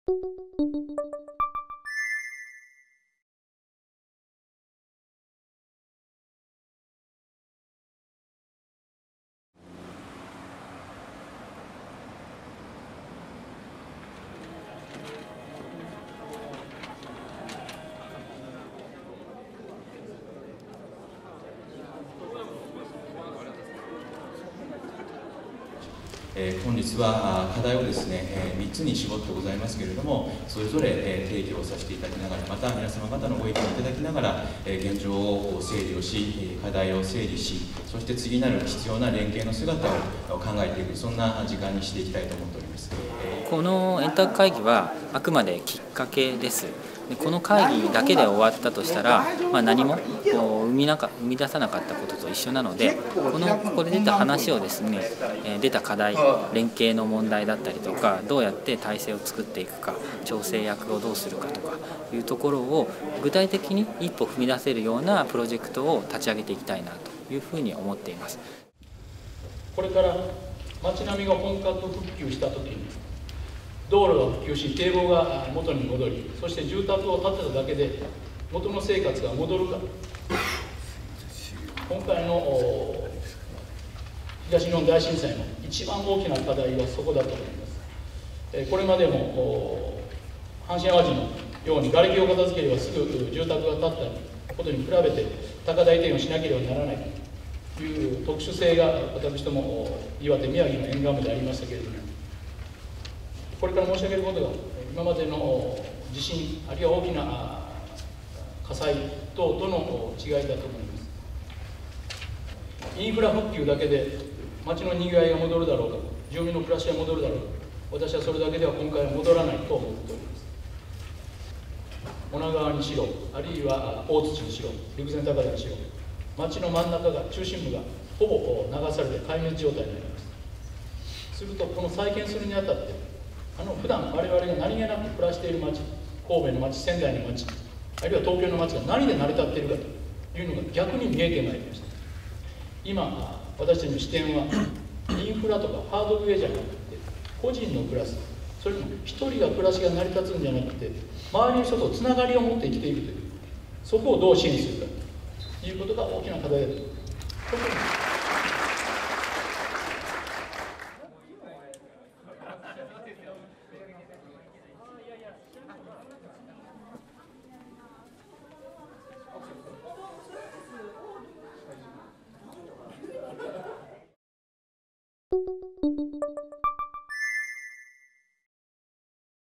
本日は課題をですね、3つに絞ってございますけれども、それぞれ提起をさせていただきながら、また皆様方のご意見をいただきながら、現状を整理をし、課題を整理し、そして次なる必要な連携の姿を考えていく、そんな時間にしていきたいと思っております。 この円卓会議はあくまできっかけです。でこの会議だけで終わったとしたら、何も生み出さなかったことと一緒なので、ここで出た話をですね、出た課題、連携の問題だったりとか、どうやって体制を作っていくか、調整役をどうするかとかいうところを具体的に一歩踏み出せるようなプロジェクトを立ち上げていきたいなというふうに思っています。 これから街並みが本格復旧したときに、道路が復旧し、堤防が元に戻り、そして住宅を建てただけで元の生活が戻るか。今回の東日本大震災の一番大きな課題はそこだと思います。これまでも阪神・淡路のように瓦礫を片付ければすぐ住宅が建ったことに比べて高台移転をしなければならないという特殊性が私ども岩手・宮城の沿岸部でありましたけれども、これから申し上げることが今までの地震あるいは大きな火災等との違いだと思います。インフラ復旧だけで町のにぎわいが戻るだろうか、住民の暮らしが戻るだろうか、私はそれだけでは今回は戻らないと思っております。女川にしろ、あるいは大槌にしろ、陸前高田にしろ、町の真ん中が、中心部がほぼ流されて壊滅状態になります。するとこの再建するにあたって普段我々が何気なく暮らしている町、神戸の町、仙台の町、あるいは東京の町が何で成り立っているかというのが逆に見えてまいりました。今私たちの視点はインフラとかハードウェアじゃなくて個人の暮らし、それとも一人が暮らしが成り立つんじゃなくて周りの人とつながりを持って生きていくという、そこをどう支援するかということが大きな課題だと思います。